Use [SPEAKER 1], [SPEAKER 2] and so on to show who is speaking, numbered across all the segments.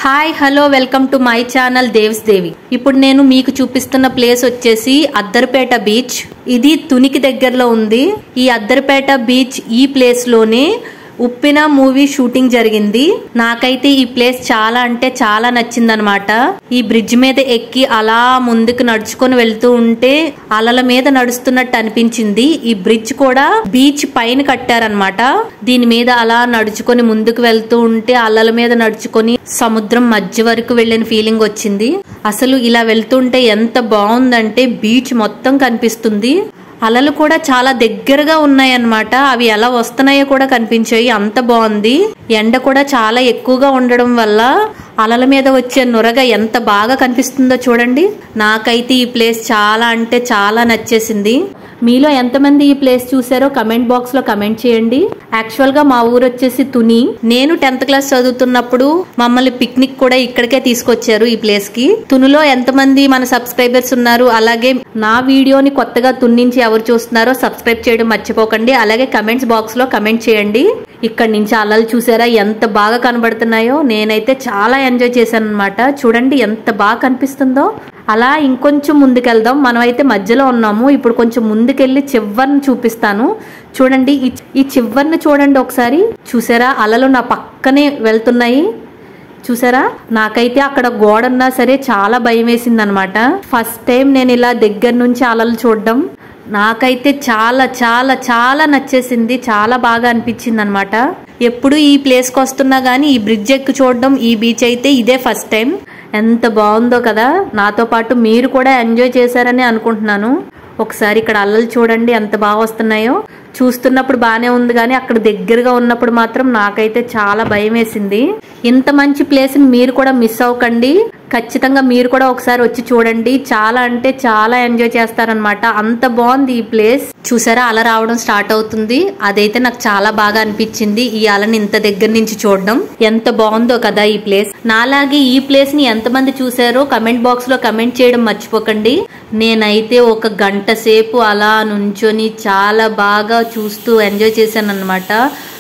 [SPEAKER 1] Hi hello welcome to my channel Devs Devi. ఇప్పుడు నేను మీకు చూపిస్తున్న ప్లేస్ వచ్చేసి అద్దర్పేట బీచ్. ఇది తునికి దగ్గరలో ఉంది. ఈ అద్దర్పేట బీచ్ ఈ ప్లేస్ లోనే ఉప్పిన మూవీ షూటింగ్ జరిగింది. నాకైతే ఈ ప్లేస్ చాలా అంటే చాలా నచ్చిందనమాట. ఈ బ్రిడ్జ్ మీద ఎక్కి అలా ముందుకు నడుచుకొని వెళ్తూ ఉంటే అలల మీద నడుస్తున్నట్టు అనిపించింది. ఈ బ్రిడ్జ్ కూడా బీచ్ పైన కట్టారనమాట. దీని మీద అలా నడుచుకొని ముందుకు వెళ్తూ ఉంటే అలల మీద నడుచుకొని సముద్రం మధ్య వరకు వెళ్ళిన ఫీలింగ్ వచ్చింది. అసలు ఇలా వెళ్తుంటే ఎంత బాగుందంటే బీచ్ మొత్తం కనిపిస్తుంది. అలలు కూడా చాలా దగ్గరగా ఉన్నాయన్నమాట. అవి ఎలా వస్తున్నాయో కూడా కనిపించాయి. అంత బాగుంది. ఎండ కూడా చాలా ఎక్కువగా ఉండడం వల్ల అలల మీద వచ్చే నురగ ఎంత బాగా కనిపిస్తుందో చూడండి. నాకైతే ఈ ప్లేస్ చాలా అంటే చాలా నచ్చేసింది. మీలో ఎంతమంది ఈ ప్లేస్ చూసారో కమెంట్ బాక్స్ లో కమెంట్ చేయండి. యాక్చువల్ గా మా ఊరు వచ్చేసి తుని. నేను 10th క్లాస్ చదువుతున్నప్పుడు మమ్మల్ని పిక్నిక్ కూడా ఇక్కడికే తీసుకొచ్చారు ఈ ప్లేస్ కి. తునిలో ఎంతమంది మన సబ్స్క్రైబర్స్ ఉన్నారు, అలాగే నా వీడియోని కొత్తగా తుని నుంచి ఎవరు చూస్తున్నారో సబ్స్క్రైబ్ చేయడం మర్చిపోకండి. అలాగే కమెంట్స్ బాక్స్ లో కమెంట్ చేయండి. ఇక్కడ నుంచి అలలు చూసారా ఎంత బాగా కనబడుతున్నాయో. నేనైతే చాలా ఎంజాయ్ చేశాను అనమాట. చూడండి ఎంత బాగా కనిపిస్తుందో. అలా ఇంకొంచెం ముందుకెళ్దాం. మనం అయితే మధ్యలో ఉన్నాము. ఇప్పుడు కొంచెం ముందుకెళ్ళి చివరిని చూపిస్తాను. చూడండి ఈ చివరిని చూడండి ఒకసారి. చూసారా అలలు నా పక్కనే వెళ్తున్నాయి. చూసారా నాకైతే అక్కడ గోడ ఉన్నా సరే చాలా భయం వేసింది అనమాట. ఫస్ట్ టైం నేను ఇలా దగ్గర నుంచి అలలు చూడడం. నాకైతే చాలా చాలా చాలా నచ్చేసింది. చాలా బాగా అనిపించింది అనమాట. ఎప్పుడు ఈ ప్లేస్కి వస్తున్నా గానీ ఈ బ్రిడ్జ్ ఎక్కి చూడడం, ఈ బీచ్ అయితే ఇదే ఫస్ట్ టైం. ఎంత బాగుందో కదా. నాతో పాటు మీరు కూడా ఎంజాయ్ చేశారని అనుకుంటున్నాను. ఒకసారి ఇక్కడ అలలు చూడండి ఎంత బాగా వస్తున్నాయో. చూస్తున్నప్పుడు బానే ఉంది కానీ అక్కడ దగ్గరగా ఉన్నప్పుడు మాత్రం నాకైతే చాలా భయం వేసింది. ఇంత మంచి ప్లేస్ ని మీరు కూడా మిస్ అవ్వకండి. ఖచ్చితంగా మీరు కూడా ఒకసారి వచ్చి చూడండి. చాలా అంటే చాలా ఎంజాయ్ చేస్తారనమాట. అంత బాగుంది ఈ ప్లేస్. చూసారా అల రావడం స్టార్ట్ అవుతుంది. అదైతే నాకు చాలా బాగా అనిపించింది. ఈ అలని ఇంత దగ్గర నుంచి చూడడం ఎంత బాగుందో కదా ఈ ప్లేస్. నాలాగే ఈ ప్లేస్ ని ఎంతమంది చూసారో కమెంట్ బాక్స్ లో కమెంట్ చేయడం మర్చిపోకండి. నేనైతే 1 గంట సేపు అలా నుంచొని చాలా బాగా చూస్తూ ఎంజాయ్ చేశాను అనమాట.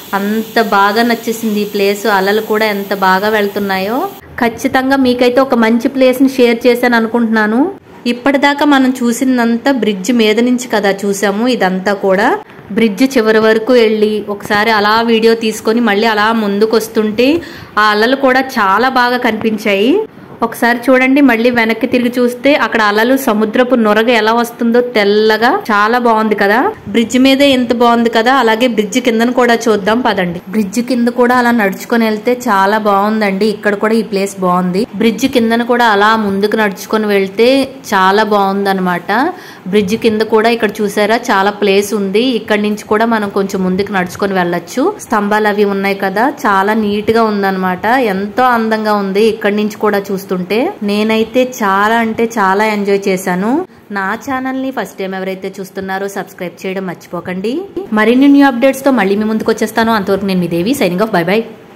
[SPEAKER 1] అంత బాగా నచ్చేసింది ఈ ప్లేస్. అలలు కూడా ఎంత బాగా వెళ్తున్నాయో. ఖచ్చితంగా మీకైతే ఒక మంచి ప్లేస్ ని షేర్ చేశాను అనుకుంటున్నాను. ఇప్పటిదాకా మనం చూసిందంతా బ్రిడ్జ్ మీద నుంచి కదా చూసాము. ఇదంతా కూడా బ్రిడ్జ్ చివరి వరకు వెళ్ళి ఒకసారి అలా వీడియో తీసుకొని మళ్ళీ అలా ముందుకు వస్తుంటే ఆ అలలు కూడా చాలా బాగా కనిపించాయి. ఒకసారి చూడండి మళ్ళీ వెనక్కి తిరిగి చూస్తే అక్కడ అలలు సముద్రపు నొరగ ఎలా వస్తుందో తెల్లగా. చాలా బాగుంది కదా. బ్రిడ్జ్ మీదే ఎంత బాగుంది కదా. అలాగే బ్రిడ్జ్ కిందను కూడా చూద్దాం పదండి. బ్రిడ్జ్ కింద కూడా అలా నడుచుకొని వెళ్తే చాలా బాగుందండి. ఇక్కడ కూడా ఈ ప్లేస్ బాగుంది. బ్రిడ్జ్ కిందను కూడా అలా ముందుకు నడుచుకొని వెళ్తే చాలా బాగుంది అనమాట. బ్రిడ్జ్ కింద కూడా ఇక్కడ చూసారా చాలా ప్లేస్ ఉంది. ఇక్కడ నుంచి కూడా మనం కొంచెం ముందుకు నడుచుకొని వెళ్ళొచ్చు. స్తంభాలు అవి ఉన్నాయి కదా. చాలా నీట్ గా ఉందన్నమాట. ఎంతో అందంగా ఉంది. ఇక్కడ నుంచి కూడా చూస్తుంటే నేనైతే చాలా అంటే చాలా ఎంజాయ్ చేశాను. నా ఛానల్ ని ఫస్ట్ టైం ఎవరైతే చూస్తున్నారో సబ్స్క్రైబ్ చేయడం మర్చిపోకండి. మరిన్ని న్యూ అప్డేట్స్ తో మళ్ళీ మీ ముందుకు వచ్చేస్తాను. అంతవరకు నేను మీ Devi signing off. Bye by.